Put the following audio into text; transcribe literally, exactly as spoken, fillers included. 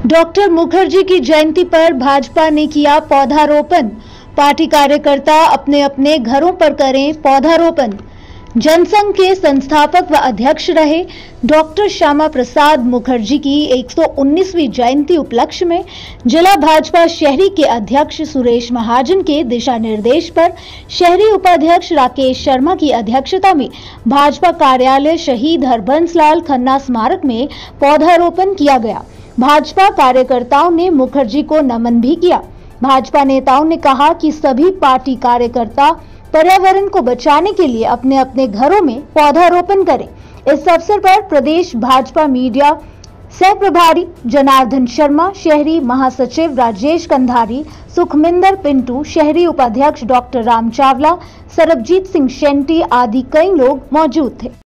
Doctor Mukherjee की जयंती पर भाजपा ने किया पौधारोपण। पार्टी कार्यकर्ता अपने अपने घरों पर करें पौधारोपण। जनसंघ के संस्थापक व अध्यक्ष रहे डॉक्टर श्यामा प्रसाद मुखर्जी की एक सौ उन्नीसवीं जयंती उपलक्ष्य में जिला भाजपा शहरी के अध्यक्ष सुरेश महाजन के दिशा निर्देश पर शहरी उपाध्यक्ष राकेश शर्मा की अध्यक्षता में भाजपा कार्यालय शहीद हरबंस लाल खन्ना स्मारक में पौधारोपण किया गया। भाजपा कार्यकर्ताओं ने मुखर्जी को नमन भी किया। भाजपा नेताओं ने कहा कि सभी पार्टी कार्यकर्ता पर्यावरण को बचाने के लिए अपने अपने घरों में पौधारोपण करें। इस अवसर पर प्रदेश भाजपा मीडिया सह प्रभारी जनार्दन शर्मा, शहरी महासचिव राजेश कंधारी, सुखमिंदर पिंटू, शहरी उपाध्यक्ष डॉक्टर राम चावला, सरबजीत सिंह शेंटी आदि कई लोग मौजूद थे।